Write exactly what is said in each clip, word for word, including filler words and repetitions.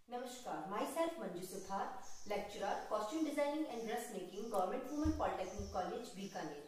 Namaskar, myself Manju Suthar, lecturer, costume designing and dressmaking, Government Women Polytechnic College Bikaner.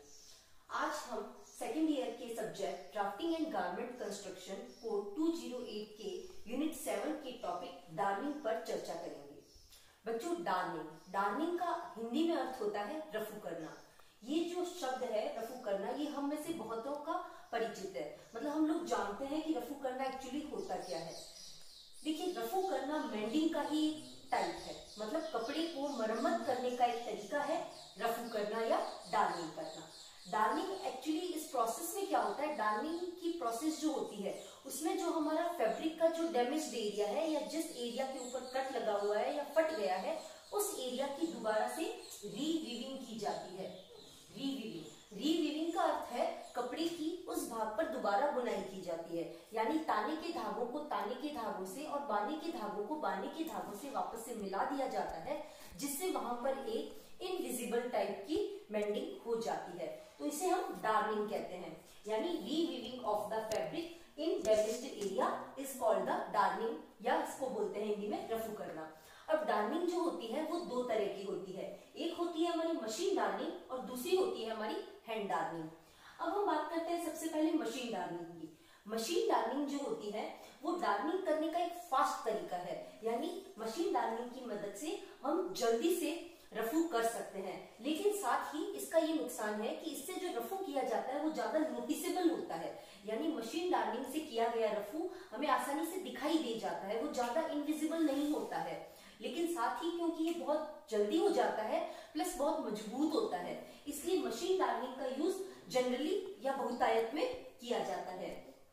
आज हम second year के subject drafting and garment construction code दो सौ आठ के यूनिट सेवन के टॉपिक डार्निंग पर चर्चा करेंगे। बच्चों, डार्निंग डार्निंग का हिंदी में अर्थ होता है रफू करना। ये जो शब्द है रफू करना, ये हम में से बहुतों का परिचित है। मतलब हम लोग जानते हैं कि रफू करना एक्चुअली होता क्या है। देखिए, रफू करना मेंडिंग का ही टाइप है, मतलब कपड़े को मरम्मत करने का एक तरीका है रफू करना या डार्निंग करना। डार्निंग एक्चुअली इस प्रोसेस में क्या होता है, डार्निंग की प्रोसेस जो होती है उसमें जो हमारा फैब्रिक का जो डैमेज्ड एरिया है या जिस एरिया के ऊपर कट लगा हुआ है या फट गया है, उस एरिया की दोबारा से रीवीविंग की जाती है। रीवीविंग रीवीविंग का अर्थ है कपड़े की उस भाग पर दोबारा बुनाई की जाती है, यानी ताने के धागों को ताने के धागों से और बाने के धागों को बाने के धागों से वापस से मिला दिया जाता है, जिससे वहां पर एक इनविजिबल टाइप की मेंडिंग हो जाती है। तो इसे हम डार्निंग कहते हैं, यानी reweaving of the fabric in damaged area is called the darning, या इसको बोलते हैं हिंदी में रफू करना। अब डार्निंग जो होती है वो दो तरह की होती है, एक होती है हमारी मशीन डार्निंग और दूसरी होती है हमारी हैंड डार्निंग। अब हम बात करते हैं सबसे पहले मशीन डार्निंग की। मशीन डार्निंग जो होती है वो डार्निंग करने का एक फास्ट तरीका है, यानी मशीन डार्निंग की मदद से हम जल्दी से रफू कर सकते हैं, लेकिन साथ ही इसका ये नुकसान है कि इससे जो रफू किया जाता है वो ज्यादा नोटिसेबल होता है। यानी मशीन डार्निंग से किया गया रफू हमें आसानी से दिखाई दे जाता है, वो ज्यादा इनविजिबल नहीं होता है। लेकिन साथ ही क्योंकि ये बहुत जल्दी हो जाता है प्लस बहुत मजबूत होता है, इसलिए मशीन डार्निंग का यूज जनरली या बहुतायत में किया जाता है।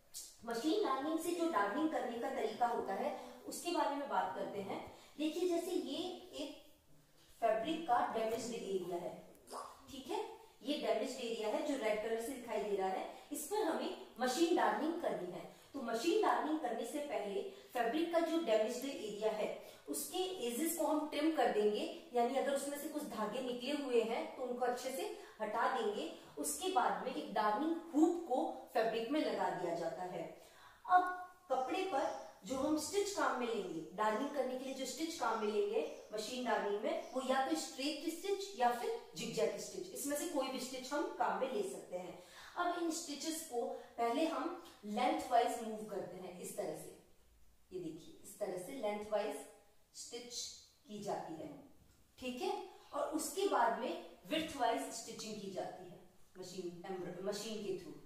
मशीन डार्निंग से जो डार्निंग करने का तरीका होता है उसके बारे में बात करते हैं। देखिए, जैसे ये एक फैब्रिक का डैमेज्ड एरिया है, ठीक है, ये डैमेज्ड एरिया है जो रेड कलर से दिखाई दे रहा है, इस पर हमें मशीन डार्निंग करनी है। तो मशीन डार्निंग करने से पहले फैब्रिक का जो डैमेज्ड एरिया है उसके एजेस को हम ट्रिम कर देंगे, यानी अगर उसमें से कुछ धागे निकले हुए हैं तो उनको अच्छे से हटा देंगे। उसके बाद में एक डार्निंग हुक को फैब्रिक में लगा दिया जाता है। अब कपड़े पर जो हम स्टिच काम में लेंगे, डार्निंग करने के लिए जो स्टिच काम में लेंगे मशीन डार्निंग में, वो या तो स्ट्रेट स्टिच या फिर जिगजैग स्टिच, इसमें से कोई भी स्टिच हम काम में ले सकते हैं। अब इन स्टिचेस को पहले हम लेंथ वाइज मूव करते हैं, इस तरह से, ये देखिए इस तरह से लेंथ वाइज स्टिच की जाती है, ठीक है, और उसके बाद में विड्थ वाइज स्टिचिंग की जाती है मशीन मशीन के थ्रू,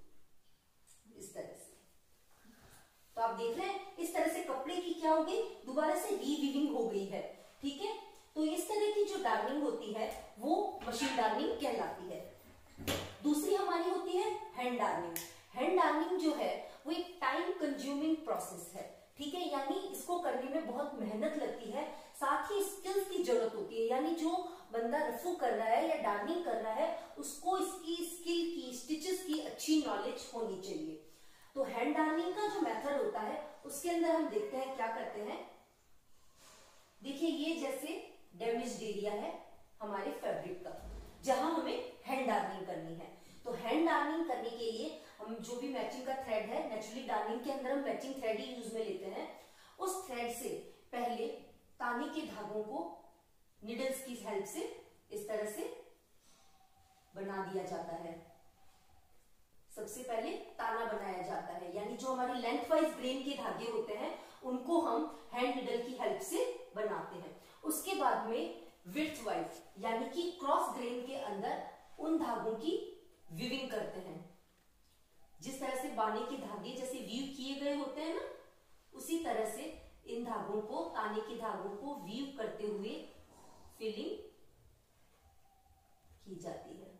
इस तरह से। तो आप देख रहे हैं इस तरह से कपड़े की क्या हो गई, दोबारा से रीवीविंग हो गई है, ठीक है। तो इस तरह की जो डार्निंग होती है वो मशीन डार्निंग कहलाती है। दूसरी हमारी होती है हैंड डार्निंग। हैंड डार्निंग जो है वो एक टाइम कंज्यूमिंग प्रोसेस है, ठीक है, यानी इसको करने में बहुत मेहनत लगती है, साथ ही स्किल्स की जरूरत होती है, यानी जो बंदा रफू कर रहा है या डार्निंग कर रहा है उसको इसकी स्किल की, स्टिचेस की अच्छी नॉलेज होनी चाहिए। तो हैंड डार्निंग का जो मेथड होता है उसके अंदर हम देखते हैं क्या करते हैं। देखिए, ये जैसे डैमेज्ड एरिया है हमारे फैब्रिक का जहां हमें हैंड डार्निंग करनी है। तो हैंड डार्निंग करने के लिए हम जो भी मैचिंग का थ्रेड है, नेचुरली डार्निंग के अंदर हम मैचिंग थ्रेड ही यूज में लेते हैं, उस थ्रेड से पहले ताने के धागों को निडल्स की हेल्प से इस तरह से बना दिया जाता है। सबसे पहले ताना बनाया जाता है, यानी जो हमारी लेंथ वाइज ग्रेन के धागे होते हैं उनको हम हैंड निडल की हेल्प से बनाते हैं। उसके बाद में विड्थ वाइज, यानी कि क्रॉस ग्रेन के अंदर उन धागों की वीविंग करते हैं। जिस तरह से बाने के धागे जैसे वीव किए गए होते हैं ना, उसी तरह से इन धागों को, ताने के धागों को वीव करते हुए फिलिंग की जाती है,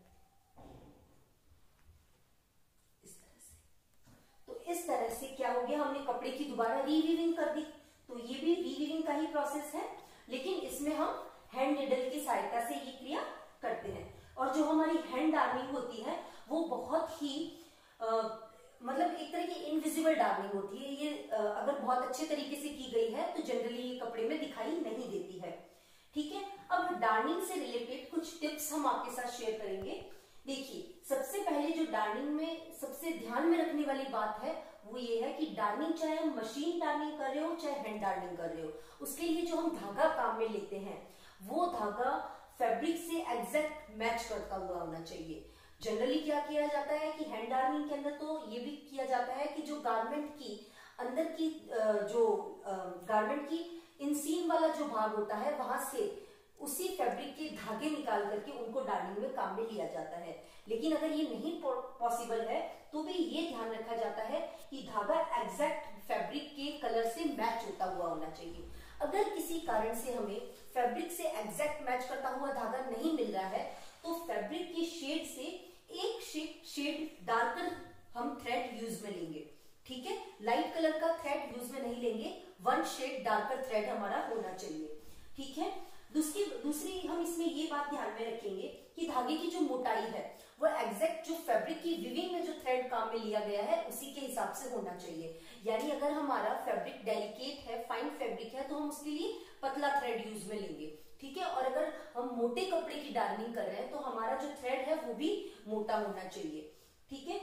इस तरह से। तो इस तरह से क्या हो गया, हमने कपड़े की दोबारा रीवीविंग कर दी। तो ये भी रीवीविंग का ही प्रोसेस है, लेकिन इसमें हम हैंड निडल की सहायता से ये क्रिया करते हैं। और जो हमारी हैंड डार्निंग होती है वो बहुत ही आ, मतलब एक तरह की इनविजिबल डार्निंग होती है। ये आ, अगर बहुत अच्छे तरीके से की गई है तो जनरली ये कपड़े में दिखाई नहीं देती है, ठीक है। अब डार्निंग से रिलेटेड कुछ टिप्स हम आपके साथ शेयर करेंगे। देखिए, सबसे पहले जो डार्निंग में सबसे ध्यान में रखने वाली बात है वो ये है कि डार्निंग, चाहे हम मशीन डार्निंग कर रहे हो चाहे हैंड डार्निंग कर रहे हो, उसके लिए जो हम धागा काम में लेते हैं वो धागा फैब्रिक से एग्जैक्ट मैच करता हुआ होना चाहिए। जनरली क्या किया जाता है कि हैंड डार्निंग के अंदर तो ये भी किया जाता है कि जो गारमेंट की अंदर की जो गारमेंट की इनसीम वाला जो भाग होता है वहां से उसी फैब्रिक के धागे निकाल करके उनको डार्निंग में काम में लिया जाता है। लेकिन अगर ये नहीं पॉसिबल है तो भी ये ध्यान रखा जाता है कि धागा एग्जैक्ट फैब्रिक के कलर से मैच होता हुआ होना चाहिए। अगर किसी कारण से हमें फैब्रिक से एग्जैक्ट मैच करता हुआ धागा नहीं मिल रहा है तो फैब्रिक के शेड से एक शेड शेड डार्कर हम थ्रेड यूज में लेंगे, ठीक है। लाइट कलर का थ्रेड यूज में नहीं लेंगे, वन शेड डार्कर थ्रेड हमारा होना चाहिए, ठीक है। दूसरी दूसरी हम इसमें ये बात ध्यान में रखेंगे कि धागे की जो मोटाई है वो एग्जैक्ट जो फैब्रिक की विविंग में जो थ्रेड काम में लिया गया है उसी के हिसाब से होना चाहिए। यानी अगर हमारा फैब्रिक डेलिकेट है, फाइन फैब्रिक है, तो हम उसके लिए पतला थ्रेड यूज में लेंगे, ठीक है। और अगर हम मोटे कपड़े की डार्निंग कर रहे हैं तो हमारा जो थ्रेड है वो भी मोटा होना चाहिए, ठीक है।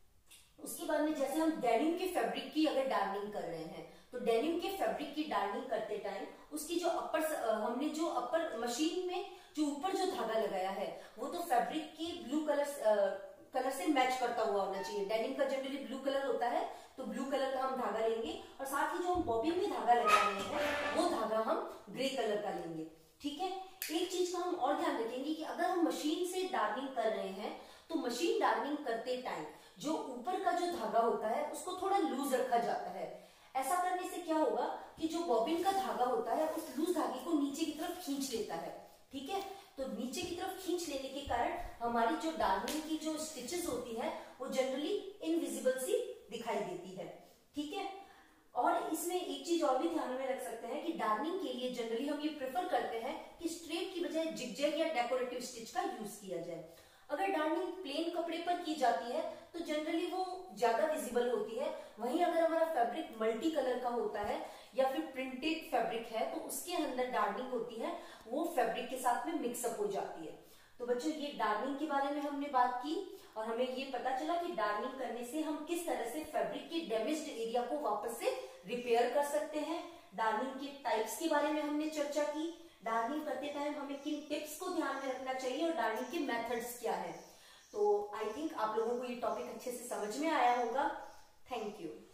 उसके बाद में जैसे हम डेनिम के फैब्रिक की अगर डार्निंग कर रहे हैं तो डेनिम के फैब्रिक की डार्निंग करते टाइम उसकी जो अपर हमने जो अपर मशीन में जो ऊपर जो धागा लगाया है वो तो फैब्रिक की ब्लू कलर कलर से मैच करता हुआ होना चाहिए। डेनिम का जनरली ब्लू कलर होता है तो ब्लू कलर का हम धागा लेंगे और साथ ही जो हम बॉबिन में धागा लगा रहे हैं वो धागा हम ग्रे कलर का लेंगे, ठीक है। एक चीज का हम और ध्यान रखेंगे कि अगर हम मशीन से डार्निंग कर रहे हैं तो मशीन डार्निंग करते टाइम जो ऊपर का जो धागा होता है उसको थोड़ा लूज रखा जाता है। ऐसा करने से क्या होगा कि जो बॉबिन का धागा होता है उस लूज धागे को नीचे की तरफ खींच लेता है, ठीक है। तो नीचे की तरफ खींच लेने के कारण हमारी जो डार्निंग की जो स्टिचेस होती है वो जनरली इनविजिबल सी दिखाई देती है, ठीक है। और इसमें एक चीज और भी ध्यान में रख सकते हैं कि डार्निंग के लिए जनरली हम ये प्रेफर करते हैं कि स्ट्रेट की बजाय जिगजैग या डेकोरेटिव स्टिच का यूज किया जाए। अगर डार्निंग प्लेन कपड़े पर की जाती है तो जनरली वो ज्यादा विजिबल होती है। वहीं अगर हमारा फैब्रिक मल्टी कलर का होता है या फिर प्रिंटेड फैब्रिक है तो उसके अंदर डार्निंग होती है वो फैब्रिक के साथ में मिक्सअप हो जाती है। तो बच्चों ये डार्निंग के बारे में हमने बात की और हमें ये पता चला कि डार्निंग करने से हम किस तरह से फैब्रिक के डैमेज्ड एरिया को वापस से रिपेयर कर सकते हैं। डार्निंग के टाइप्स के बारे में हमने चर्चा की। डार्निंग करते टाइम हमें किन टिप्स को ध्यान में रखना चाहिए और डार्निंग के मेथड्स क्या है। तो आई थिंक आप लोगों को ये टॉपिक अच्छे से समझ में आया होगा। Thank you.